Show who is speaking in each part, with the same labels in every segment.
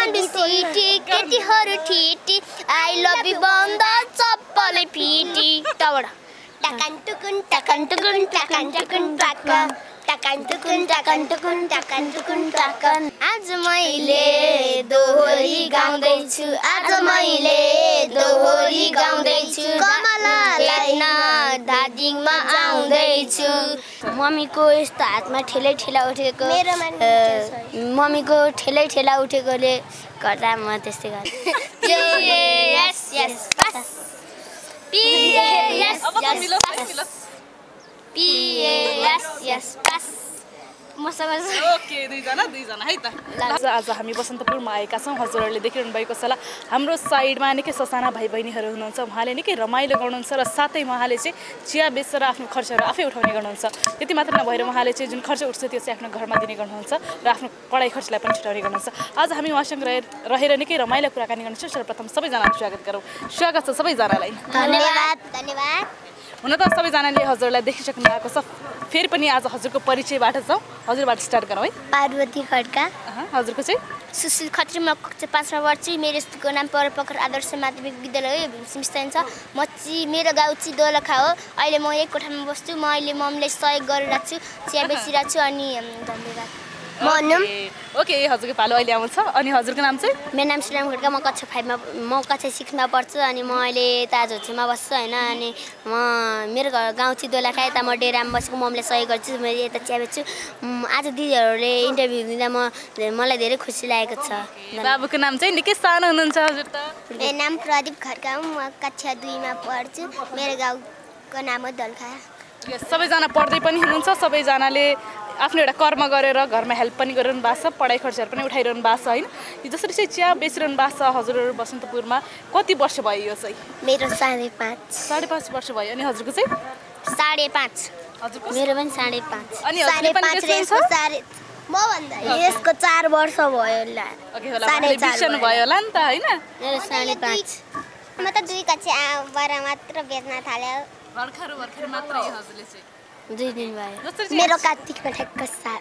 Speaker 1: Kathmandu city केटीहरू ठिटी I love you बन्द चप्पले फिटी तबाट टकन टुकुन टकन टुकुन टकन टुकुन टकन टकन टुकुन टकन टुकुन टकन टुकुन टकन आज मैले दोहोरी गाउँदैछु आज मैले दोहोरी गाउँदैछु कमलालाई न दार्जिलिङमा आउँदैछु मम्मीको यस्तो हातमा ठेला उठेको मम्मीको ठेला उठेकोले गर्दा म त्यस्तै गरेँ यस यस बस P.A.S. Yes.
Speaker 2: ओके दुईजना है त आज हामी बसन्तपुरमा आएका छौँ हजुरहरूले देखिरहनु भएको छ होला हाम्रो साइडमा निकै ससाना भाइ बहिनीहरू हुनुहुन्छ उहाँले निकै रमाइलो गर्नुहुन्छ र साथै उहाँले चाहिँ चिया बेचेर आफ्नो खर्चहरू आफै उठाउने गर्नुहुन्छ त्यति मात्र नभएर उहाँले चाहिँ जुन खर्च उठ्छ त्यो चाहिँ आफ्नो घरमा दिने गर्नुहुन्छ र आफ्नो पढाइ खर्चलाई पनि छुटाउने गर्नुहुन्छ आज हामी उहाँसँग रहेर निकै रमाइलो कुराकानी गर्छौँ सर्वप्रथम सबैजनालाई स्वागत गरौँ स्वागत छ सबैजनालाई
Speaker 1: धन्यवाद
Speaker 2: हुन त सबैजनाले हजुरलाई देखिसक्नु भएको छ फेरि पनि आज हजुरको परिचयबाट जाउँ हजुरबाट स्टार्ट गरौँ है
Speaker 1: पार्वती खड्का
Speaker 2: हजुरको चाहिँ
Speaker 1: सुशील खत्री म कक्षा 5 मा पढ्छु मेरो स्कुलको नाम परपकर आदर्श माध्यमिक विद्यालय हो सिमस्तान छ मेरो गाउँ चाहिँ दोलखा हो अहिले म एक कोठामा बस्छु म अहिले मम्मीलाई सहयोग गरिरहेको छु चिया बेचिरहेको छु अनि धन्यवाद
Speaker 2: ओके हजुरको पालो अहिले आउँछ अनि हजुरको नाम चाहिँ
Speaker 1: मेरो नाम श्रीराम खड्का म कक्षा 5 मा म कक्षा 6 मा पढ्छु अनि म अहिले ताजहोछेमा बस्छु हैन अनि म मेरो गाउँ चाहिँ दोलखा यता म डेरामा बसेको मम्मीले सहयोग गर्छु म यता चिया बेच्छु आज दिदीहरूले इन्टरभ्यु दिँदा मलाई धेरै खुसी लागेको छ
Speaker 2: बाबुको नाम चाहिँ निकै सानो हुनुहुन्छ हजुर त
Speaker 1: मेरो नाम प्रदीप खड्का हो म कक्षा 2 मा पढ्छु मेरो गाउँको नाम हो दोलखा
Speaker 2: सबैजना पढ्दै पनि हुनुहुन्छ सबैजनाले आफ्नो एउटा कर्म गरेर घरमा हेल्प पनि गरिरहनु भएको छ पढाइ खर्चहरू पनि उठाइरहनु भएको छ होइन जसरी चाहिँ चिया बेचिरहनु भएको छ हजुरहरू बसन्तपुरमा कति वर्ष भयो यो चाहिँ
Speaker 1: मेरो 5.5
Speaker 2: वर्ष भयो अनि हजुरको चाहिँ
Speaker 1: 5.5
Speaker 2: हजुरको
Speaker 1: मेरो पनि 5.5
Speaker 2: अनि हजुरले पनि बेच्नुहुन्छ
Speaker 1: म भन्दा यसको 4 वर्ष भयो ल
Speaker 2: ओके होला बिर्सनु भयो होला नि त हैन
Speaker 1: मेरो 5.5 म त 2 कक्षा बर मात्र बेच्न थाल्यो
Speaker 2: भर्खर मात्रै हजुरले चाहिँ
Speaker 1: 2 दिन भयो मेरो कार्तिकमा ठ्याक्क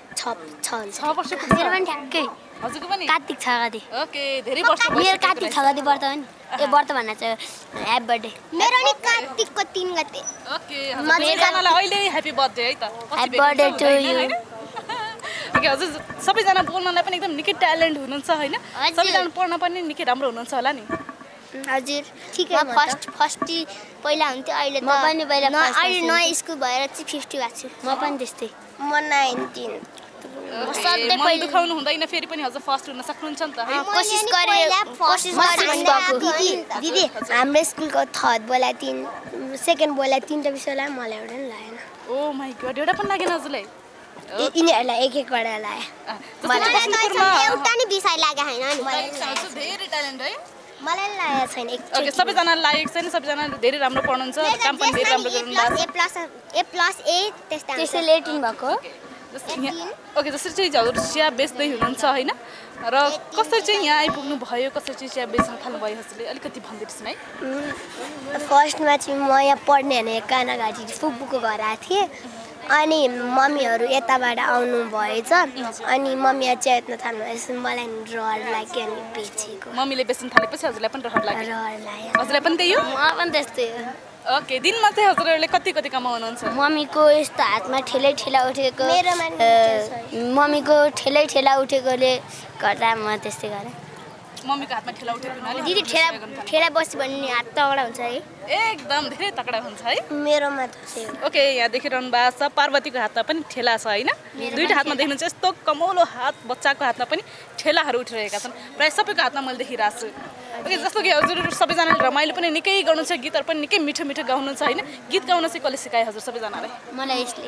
Speaker 1: 6 वर्ष मेरो पनि ठ्याक्कै
Speaker 2: हजुरको पनि
Speaker 1: कार्तिक छ गते
Speaker 2: ओके धेरै वर्ष भयो
Speaker 1: मेरो कार्तिक 6 गते व्रत हो नि ए व्रत भन्न चाहिँ ह्यापी बर्थडे मेरो नि कार्तिकको 3 गते
Speaker 2: ओके हजुरलाई अहिले ह्यापी बर्थडे है त
Speaker 1: happy birthday to you
Speaker 2: okay हजुर सबैजना बोल्नलाई पनि एकदम निकै ट्यालेन्ट हुनुहुन्छ हैन सबैजना पढ्न पनि निकै राम्रो हुनुहुन्छ होला नि
Speaker 1: हजुर ठिकै म फर्स्ट पहिला हुन्थ्यो अहिले त म पनि पहिला अहिले नयाँ स्कुल भएर चाहिँ 50 भएको छु म पनि त्यस्तै म 19
Speaker 2: सधैँ पहिला दुखाउनु हुँदैन फेरि पनि हजुर फर्स्ट हुन सक्नुहुन्छ नि त
Speaker 1: कोसिस गरे दिदी हाम्रो स्कुलको थर्ड बोला 3 सेकेन्ड बोला 3टा विषयलाई मलाई एउटा नि लागेन
Speaker 2: ओ माय गॉड एउटा पनि लागेन हजुरलाई
Speaker 1: यिनीहरूलाई एक वटा लाग्यो मलाई एउटा नि विषय लाग्यो हैन नि
Speaker 2: धेरै ट्यालेन्ट है
Speaker 1: मलाई लागेको छैन
Speaker 2: ओके सबैजनालाई लागेको छैन सबैजनाले धेरै राम्रो पढ्नुहुन्छ काम पनि धेरै राम्रो गर्नुहुन्छ
Speaker 1: A त्यसैले 18 भएको
Speaker 2: ओके जसरी चाहिँ हजुर चिया बेच्दै हुनुहुन्छ हैन र कसरी चाहिँ यहाँ आइपुग्नु भयो कसरी चाहिँ चिया बेच्न थाल्नु भयो हजुरले अलिकति भनिदिनुहोस् न है
Speaker 1: फर्स्टमा चाहिँ म यहाँ पढ्ने भने कानाघाटी फुपूको घर आएको थिएँ अनि मम्मीहरू यताबाट आउनु भएछ अनि मम्मी चिया बेच्न थाल्नु भएछ मलाई रहर लाग्यो अनि बेचेको
Speaker 2: मम्मीले बेच्न थालेपछि हजुरलाई पनि रहर लाग्यो हजुरलाई पनि त्यही हो
Speaker 1: म पनि त्यस्तै हो
Speaker 2: ओके दिनमा चाहिँ हजुरहरूले कति कमाउनुहुन्छ
Speaker 1: मम्मीको यस्तो हातमा ठेला उठेको मम्मीको ठेला उठेकोले गर्दा म त्यस्तै गरेँ
Speaker 2: मम्मीको हातमा ठेला उठेको हुनाले
Speaker 1: दिदी ठेला बस्यो भने हात तगडा हुन्छ है
Speaker 2: एकदम धेरै तगडा हुन्छ है
Speaker 1: मेरोमा त
Speaker 2: ओके यहाँ देखिरहनु भएको छ पार्वतीको हातमा पनि ठेला छ हैन दुईटा हातमा देख्नुहुन्छ यस्तो कमौलो हात बच्चाको हातमा पनि ठेलाहरू उठिरहेका छन् प्राय सबैको हातमा मैले देखिरहेको छु ओके जस्तो कि हजुर सबैजनाले रमाइलो पनि निकै गर्नुहुन्छ गीतहरू पनि निकै मिठो गाउनुहुन्छ हैन गीत गाउन चाहिँ कसले सिकाए हजुर सबैजनालाई
Speaker 1: मलाई यसले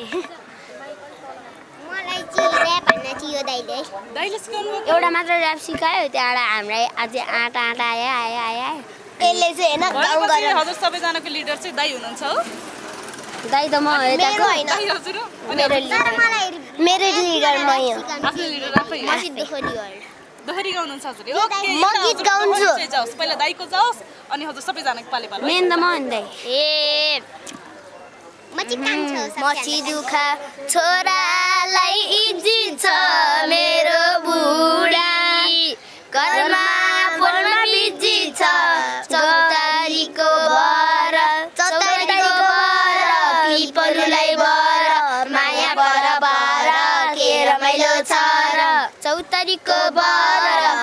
Speaker 1: मलाई चाहिँ र्याप भन्न चाहिँ यो दाइले
Speaker 2: सिकाउनु
Speaker 1: एउटा मात्र र्याप सिकायो त्यहाँबाट हामीलाई अझै आटा आयो यसले चाहिँ हैन गाउँ गरेर
Speaker 2: हजुर सबैजनाको लिडर चाहिँ दाइ हुनुहुन्छ हो
Speaker 1: दाइ त म यताको हैन
Speaker 2: हजुर
Speaker 1: मेरो लिडर म हो
Speaker 2: आफ्नो लिडर आफै
Speaker 1: म चाहिँ
Speaker 2: दोहोरी गाउनुहुन्छ हजुर ओके
Speaker 1: म गीत गाउँछु
Speaker 2: जाओस् पहिला दाइको जाओस् अनि हजुर सबैजनाको पाले
Speaker 1: मेन त म नि दाइ ए मची दुखा छोरालाई इज्जत छ मेरो बुढा घरमा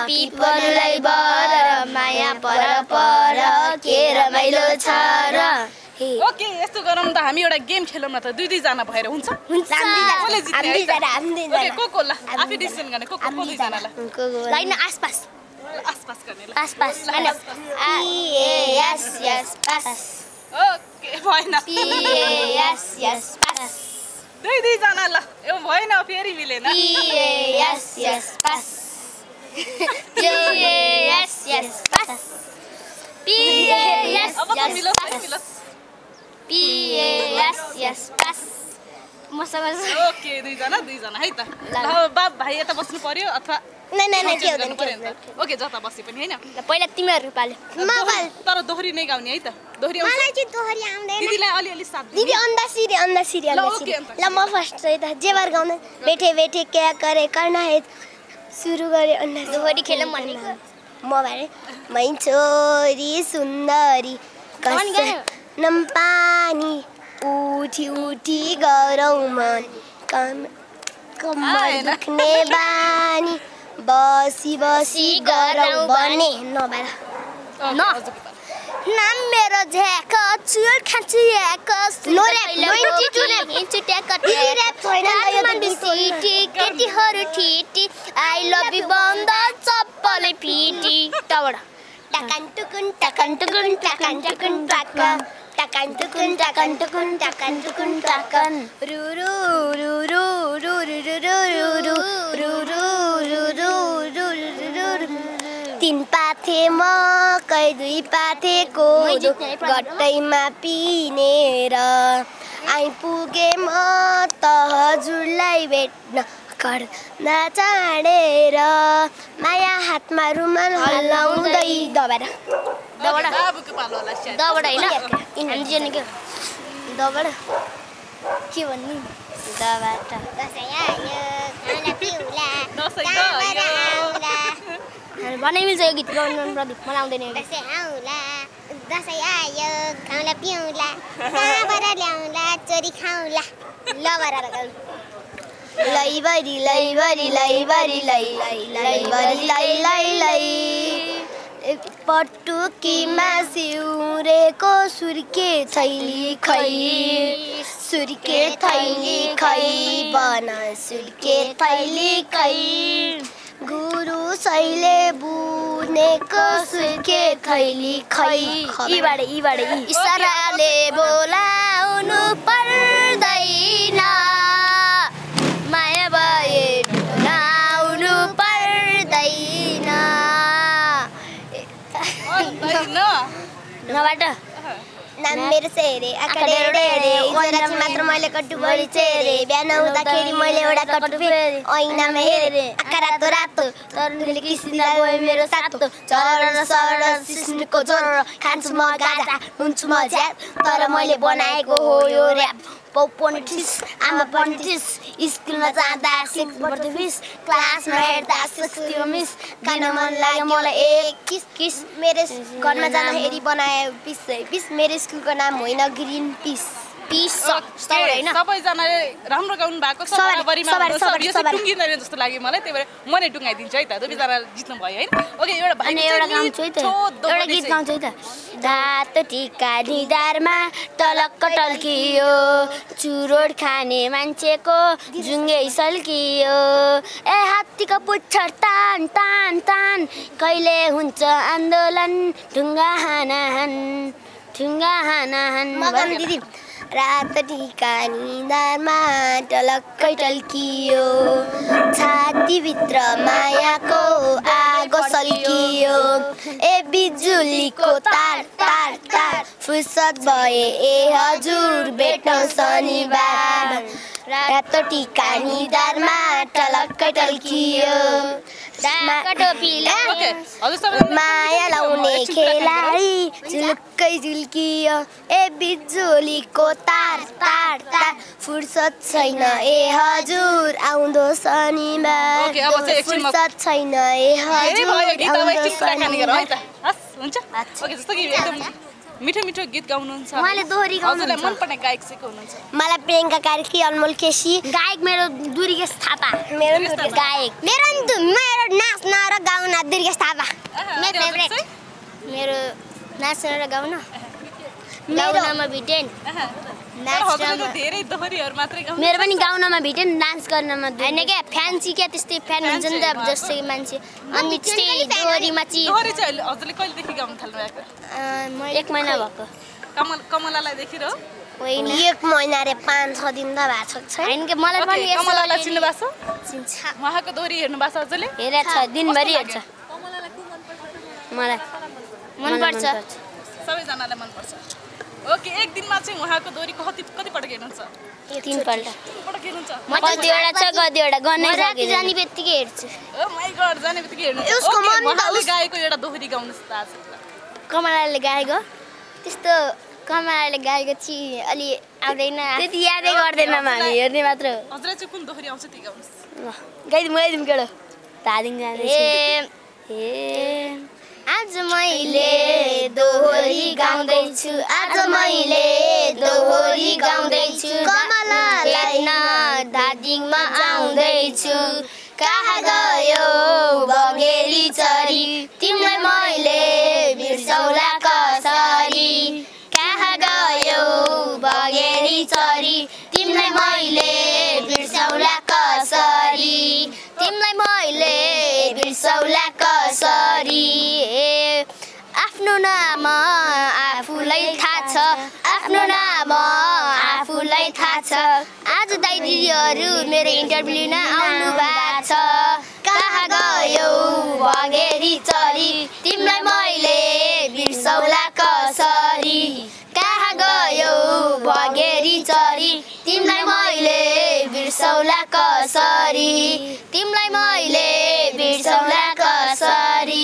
Speaker 1: पिपलुलाई बर माया पर पर के रमाइलो छ र
Speaker 2: ओके यस्तो गरौँ त हामी एउटा गेम खेलौँ न त दुई जना भएर हुन्छ
Speaker 1: हुन्छ
Speaker 2: कसले जित्ने है त
Speaker 1: हामी
Speaker 2: ओके को ल आफै डिसिजन गर्ने को दुई जनालाई
Speaker 1: लाइन आसपास
Speaker 2: आसपास गर्ने ल
Speaker 1: आसपास हैन यस यस पास
Speaker 2: ओके भएन
Speaker 1: यस पास
Speaker 2: दुई जना ल यो भएन फेरि मिलेन
Speaker 1: यस पास यस पास
Speaker 2: अब त मिलोस् है मिलोस्
Speaker 1: यस पास मसँग
Speaker 2: ओके दुई जना है त ल बाप भाइ यता बस्नु पर्यो अथवा
Speaker 1: नै के
Speaker 2: गर्नु पर्यो नि त ओके जता बसे पनि हैन
Speaker 1: पहिला तिमीहरु पाले
Speaker 2: तर दोहोरी नै गाउने है त दोहोरी
Speaker 1: मलाई चाहिँ दोहोरी आउँदैन
Speaker 2: दिदीलाई अलि साथ
Speaker 1: दिदी अन्धा सिरी ल म फर्स्ट चाहिँ त जेवर गाउन बैठे क्या करे करना है सुरु गरे अन्धा दोहोरी खेलौँ भनेको म भरे मै छोरी सुन्दरी कसै नम पानी उठी गरौँ मन कम्मर दुख्ने बानी बसी गरौँ भने नभएर नाम मेरो झ्याक चुल खान्छु याक केटीहरू ठिटी आई लभ यु बन्द चप्पले फिटी तबाट टकन टुकुन टकन टुकुन टकन टुकुन टकन टकन टुकुन टकन टुकुन टकन टुकुन टकन रु रु रु रु रु रु रु रु रु रु रु तीन पाथे मकै दुई पाथे कोदो गट्टैमा पिनेर आइपुगे म त हजुरलाई भेट्न गर्न चाँडेर माया हातमा रुमाल हल्लाउँदै दबाएर के भन्नु दबाट भनै मिल्छ यो गीत गाउनु प्रदीप मलाई आउँदैन दसैँ आयो खाउँला पिउँला कहाँबाट ल्याउँला चोरी खाउँला ल बराबर गाउँ लैबरी पटुकीमा सिउरेको सुर्के थैली खै बन सुर्के थैली खै गुरु सैले बुनेको सुर्के थैली खै इसाराले बोलाउनु पर्दैन माया भए आउनु पर्दैन नबाट नाम मेरो सेरे आकाडेरे ओइना मात्र मैले कट्टु बढी चेरे बिहान उठ्दाखेरि मैले एउटा कट्टु फेरे ऐनामा हेरे आँखा रातो रातो तरुणले किसिँदा गयो मेरो सातो चर सर सिस्नुको जोर खान्छु म गाजा हुन्छु म ज्याद तर मैले बनाएको हो यो र्याप पोनिटिस आमा पोनिटिस स्कुलमा जाँदा 6 बढ्दै फिस क्लासमा हेर्दा 60 मिस दिन मन लाग्यो मलाई एक किस मेरो घरमा जाँदाखेरि बनाए पिस मेरो स्कुलको नाम होइन ग्रिन पिस
Speaker 2: सबैजनाले राम्रो गाउनु भएको छ बराबरीमा टुङ्गिँदैन जस्तो लाग्यो मलाई त्यही भएर म नै टुङ्गाइदिन्छु है त दुईजना जित्नु भयो हैन ओके एउटा भाइ
Speaker 1: एउटा गाउँछु है त एउटा गीत गाउँछु है त दात टिका निधारमा टलक्क टल्कियो चुरोड खाने मान्छेको जुङ्गे सल्कियो ए हात्तीको पुच्छर तान तान तान कहिले हुन्छ आन्दोलन ढुङ्गा हानाहान दिदी रात टिका निधारमा टलक्कै टल्कियो छातीभित्र मायाको आगो सल्कियो ए बिजुलीको तार तार तार फुर्सद भए ए हजुर भेटौँ शनिबार रात टिका निधारमा टलक्कै टल्कियो माया लाउने खेलाडी झुल्कै झुल्कियो ए बिजुलीको तार तार तार फुर्सद छैन ए हजुर आउँदो शनिबार फुर्सद छैन ए हजुर आउँदो शनिबार
Speaker 2: हुन्छ ओके जस्तो कि एकदम मिठो मिठो गीत गाउनुहुन्छ
Speaker 1: उहाँले दोहोरी गाउनुहुन्छ
Speaker 2: हजुरलाई मन पर्ने गायक चाहिँ को हुनुहुन्छ
Speaker 1: मलाई प्रियङ्का कार्की अनमोल केसी गायक मेरो दुर्गेश थापा मेरो गायक मेरो नाच्न र गाउन गाउन दुर्गेश थापा मेरो
Speaker 2: त्यो
Speaker 1: फेभरेट
Speaker 2: चाहिँ?
Speaker 1: मेरो नाच्न र गाउन गाउनमा भिटेन
Speaker 2: तर हजुरले त धेरै दोहोरीहरू मात्रै गाउनु
Speaker 1: मेरो पनि गाउनमा भिटेन डान्स गर्नमा होइन क्या फ्यान्सी क्या त्यस्तै फ्यान हुन्छ नि त अब जस्तै मान्छे अनि त्यस्तै दोहोरीमा चाहिँ
Speaker 2: दोहोरी चाहिँ हजुरले कहिलेदेखि गाउनु थाल्नु भएको
Speaker 1: 1 महिना भएको
Speaker 2: कमलालाई देखेर हो
Speaker 1: होइन 1 महिना रे 5-6 दिन त भएको छ होइन कि मलाई पनि
Speaker 2: Okay, कमलालाई चिन्नु भएको छ
Speaker 1: चिन्छ
Speaker 2: उहाँको दोहोरी हेर्नु भएको छ हजुरले
Speaker 1: हेरेको छ दिनभरि हेर्छ मलाई मनपर्छ
Speaker 2: सबैजनालाई मनपर्छ ओके एक दिनमा चाहिँ उहाँको दोहोरी कति पटक हेर्नुहुन्छ
Speaker 1: 3 पल्ट
Speaker 2: पटक हेर्नुहुन्छ
Speaker 1: कतिवटा छ कतिवटा गर्नै सकिँदैन जाने बित्तिकै हेर्छु
Speaker 2: ओ माइ गॉड जाने बित्तिकै हेर्नुहुन्छ
Speaker 1: उसको
Speaker 2: Okay,
Speaker 1: मम्मी त
Speaker 2: उहाँले गाएको एउटा दोहोरी गाउनुहोस् त आज
Speaker 1: कमलाले गाएको त्यस्तो कमलाले गाएको चाहिँ अलि आउँदैन त्यति यादै गर्दैन हामी हेर्ने मात्र हो
Speaker 2: हजुरलाई चाहिँ कुन दोहोरी आउँछ त्यही गाउनुहोस्
Speaker 1: गाइदिउँ केडो धादिङ जाँदैछु आज मैले दोहोरी गाउँदैछु आज मैले दोहोरी गाउँदैछु कमलालाई न धादिङमा आउँदैछु कहाँ गयो बगेली चरी तिमीलाई मैले बिर्सौला कसरी कहाँ गयो बगेली चरी तिमीलाई मैले बिर्सौला कसरी तिमीलाई मैले बिर्सौला कसरी आफ्नो नाम आफूलाई थाहा छ आफ्नो नाम आफूलाई थाहा छ आज दाइ दिदीहरू मेरो इन्टरभ्यू लिन आउनु भएको छ कहाँ गयो बगेरी चरी तिमीलाई मैले बिर्सौला कसरी कहाँ गयो बगेरी चरी तिमीलाई मैले बिर्सौला कसरी तिमीलाई मैले बिर्सौला कसरी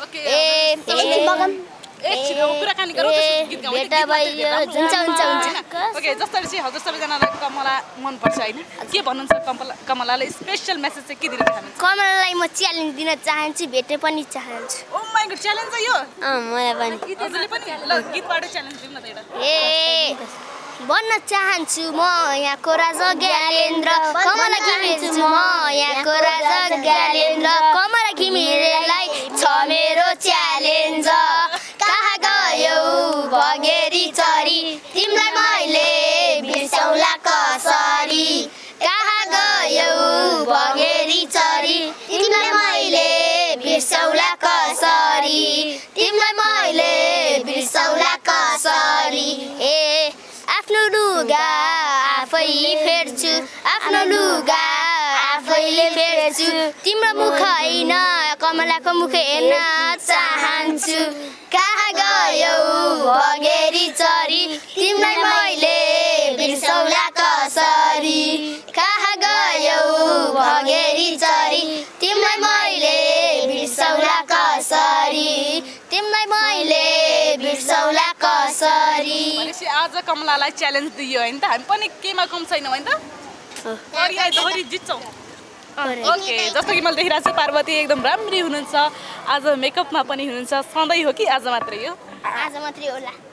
Speaker 2: एकछिन अब कुराकानी गरौँ त्यसपछि गीत गाउँ
Speaker 1: भेटा भयो हुन्छ
Speaker 2: ओके जसरी चाहिँ हजुर सबैजनालाई कमला मनपर्छ होइन के भन्नुहुन्छ कमलालाई स्पेसल मेसेज चाहिँ के दिन चाहनुहुन्छ
Speaker 1: कमलालाई म च्यालेन्ज दिन चाहन्छु भेट्न पनि चाहन्छु
Speaker 2: ओ माइ गॉड च्यालेन्ज यो
Speaker 1: मलाई पनि
Speaker 2: हजुरले पनि ल गीतबाट च्यालेन्ज दिउँ न त एउटा
Speaker 1: ए भन्न चाहन्छु म यहाँको राजा ज्ञानेन्द्र कमला घिमिरे म यहाँको राजा ज्ञानेन्द्र कमला घिमिरेलाई छ मेरो च्यालेन्ज कहाँ गयो बगेरी चरी तिमीलाई मैले बिर्सौला कसरी कहाँ गयो बगेरी चरी तिमीलाई मैले बिर्सौला कसरी तिमीलाई मैले बिर्सौला कसरी आफ्नो लुगा आफै फेर्छु आफ्नो लुगा आफैले फेर्छु तिम्रो मुख होइन कमलाको मुख हेर्न चाहन्छु कहाँ गयो बगेरी चरी तिमीलाई मैले बिर्सौला कसरी कहाँ गयो बगेरी चरी तिमीलाई मैले बिर्सौला कसरी तिमीलाई मैले बिर्सौला कसरी
Speaker 2: भनेपछि आज कमलालाई च्यालेन्ज दियो होइन त हामी पनि केमा कम छैनौँ होइन त दोहोरी जित्छौँ ओके जस्तो कि मैले देखिरहेको छु पार्वती एकदम राम्री हुनुहुन्छ आज मेकअपमा पनि हुनुहुन्छ सधैँ हो कि आज मात्रै हो
Speaker 1: आज मात्रै होला